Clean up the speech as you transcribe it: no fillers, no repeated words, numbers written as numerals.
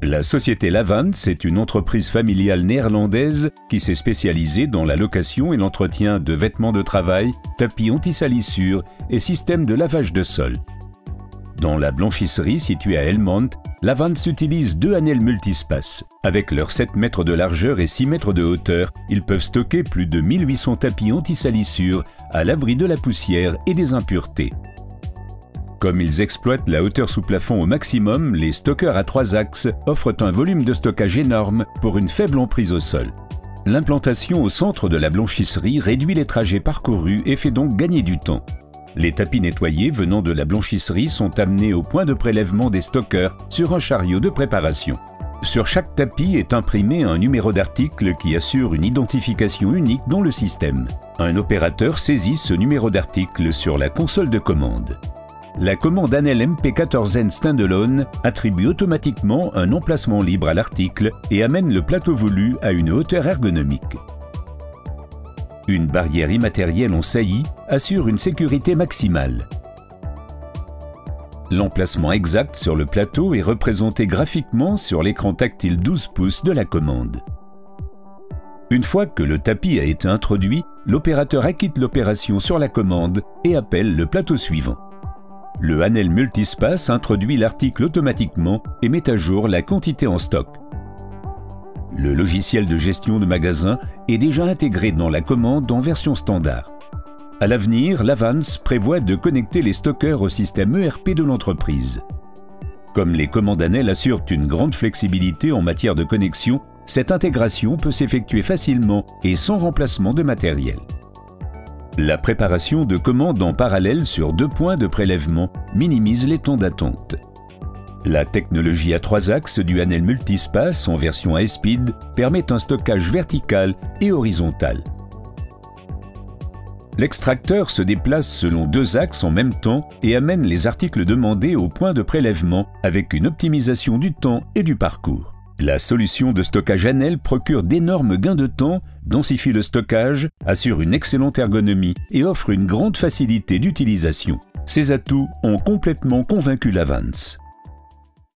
La société Lavance est une entreprise familiale néerlandaise qui s'est spécialisée dans la location et l'entretien de vêtements de travail, tapis anti-salissure et systèmes de lavage de sol. Dans la blanchisserie située à Helmond, Lavance utilise 2 Anel multispace. Avec leurs 7 mètres de largeur et 6 mètres de hauteur, ils peuvent stocker plus de 1800 tapis anti-salissure à l'abri de la poussière et des impuretés. Comme ils exploitent la hauteur sous plafond au maximum, les stockeurs à 3 axes offrent un volume de stockage énorme pour une faible emprise au sol. L'implantation au centre de la blanchisserie réduit les trajets parcourus et fait donc gagner du temps. Les tapis nettoyés venant de la blanchisserie sont amenés au point de prélèvement des stockeurs sur un chariot de préparation. Sur chaque tapis est imprimé un numéro d'article qui assure une identification unique dans le système. Un opérateur saisit ce numéro d'article sur la console de commande. La commande Anel MP14N Standalone attribue automatiquement un emplacement libre à l'article et amène le plateau voulu à une hauteur ergonomique. Une barrière immatérielle en saillie assure une sécurité maximale. L'emplacement exact sur le plateau est représenté graphiquement sur l'écran tactile 12 pouces de la commande. Une fois que le tapis a été introduit, l'opérateur acquitte l'opération sur la commande et appelle le plateau suivant. Le Anel multispace introduit l'article automatiquement et met à jour la quantité en stock. Le logiciel de gestion de magasin est déjà intégré dans la commande en version standard. À l'avenir, Lavance prévoit de connecter les stockeurs au système ERP de l'entreprise. Comme les commandes Anel assurent une grande flexibilité en matière de connexion, cette intégration peut s'effectuer facilement et sans remplacement de matériel. La préparation de commandes en parallèle sur 2 points de prélèvement minimise les temps d'attente. La technologie à 3 axes du Anel multispace en version high-speed permet un stockage vertical et horizontal. L'extracteur se déplace selon 2 axes en même temps et amène les articles demandés au point de prélèvement avec une optimisation du temps et du parcours. La solution de stockage Anel procure d'énormes gains de temps, densifie le stockage, assure une excellente ergonomie et offre une grande facilité d'utilisation. Ces atouts ont complètement convaincu Lavance.